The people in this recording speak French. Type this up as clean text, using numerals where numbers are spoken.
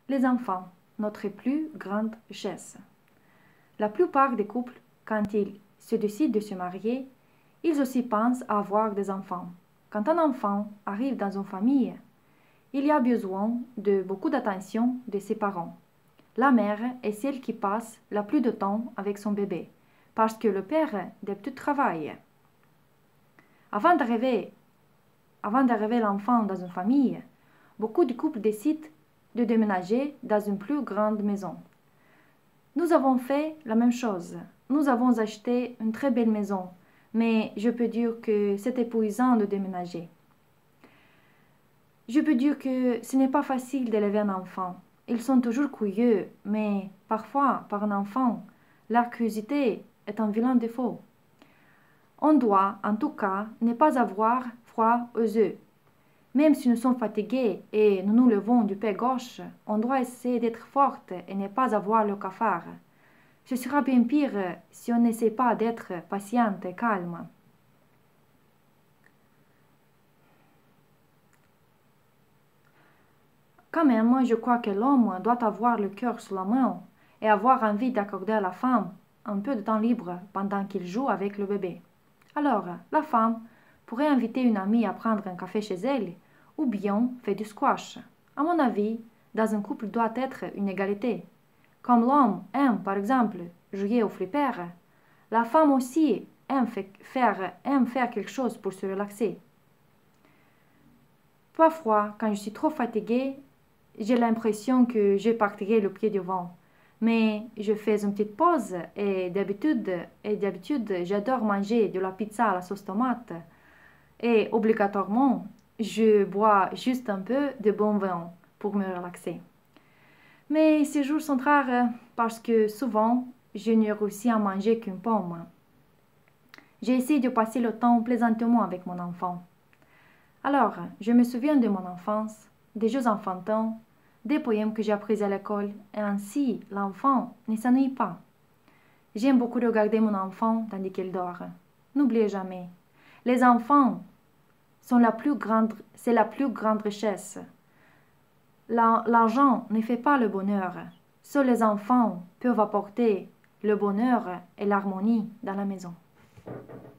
Les enfants, notre plus grande richesse. La plupart des couples, quand ils se décident de se marier, ils aussi pensent à avoir des enfants. Quand un enfant arrive dans une famille, il y a besoin de beaucoup d'attention de ses parents. La mère est celle qui passe le plus de temps avec son bébé, parce que le père d'habitude travaille. Avant d'arriver l'enfant dans une famille, beaucoup de couples décident de déménager dans une plus grande maison. Nous avons fait la même chose. Nous avons acheté une très belle maison, mais je peux dire que c'est épuisant de déménager. Je peux dire que ce n'est pas facile d'élever un enfant. Ils sont toujours curieux, mais parfois, par un enfant, leur curiosité est un vilain défaut. On doit, en tout cas, ne pas avoir froid aux yeux. Même si nous sommes fatigués et nous nous levons du pied gauche, on doit essayer d'être forte et ne pas avoir le cafard. Ce sera bien pire si on n'essaie pas d'être patiente et calme. Quand même, je crois que l'homme doit avoir le cœur sous la main et avoir envie d'accorder à la femme un peu de temps libre pendant qu'il joue avec le bébé. Alors, la femme pourrait inviter une amie à prendre un café chez elle ou bien faire du squash. À mon avis, dans un couple doit être une égalité. Comme l'homme aime, par exemple, jouer au flipper, la femme aussi aime faire quelque chose pour se relaxer. Parfois, quand je suis trop fatiguée, j'ai l'impression que je partirai le pied devant. Mais je fais une petite pause et d'habitude, j'adore manger de la pizza à la sauce tomate. Et obligatoirement, je bois juste un peu de bon vin pour me relaxer. Mais ces jours sont rares parce que souvent, je ne réussis à manger qu'une pomme. J'ai essayé de passer le temps plaisantement avec mon enfant. Alors, je me souviens de mon enfance, des jeux enfantins, des poèmes que j'ai appris à l'école, et ainsi l'enfant ne s'ennuie pas. J'aime beaucoup regarder mon enfant tandis qu'il dort. N'oubliez jamais, les enfants c'est la plus grande richesse. L'argent ne fait pas le bonheur. Seuls les enfants peuvent apporter le bonheur et l'harmonie dans la maison.